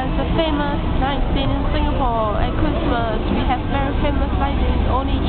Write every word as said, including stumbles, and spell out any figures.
the famous lights in Singapore at Christmas. We have very famous lights only